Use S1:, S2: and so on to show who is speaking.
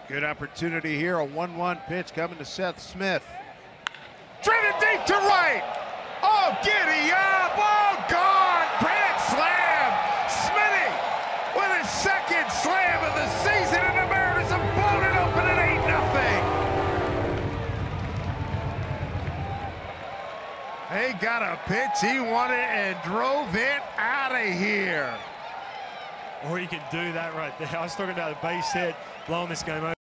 S1: Good opportunity here. A 1-1 pitch coming to Seth Smith.
S2: Driven deep to right. Oh, giddy up. Oh, gone. Grand slam. Smitty with his second slam of the season, and the Mariners have blown it open at 8-0. He got a pitch he wanted and drove it out of here.
S3: Or he can do that right there. I was talking about a base hit, blowing this game over.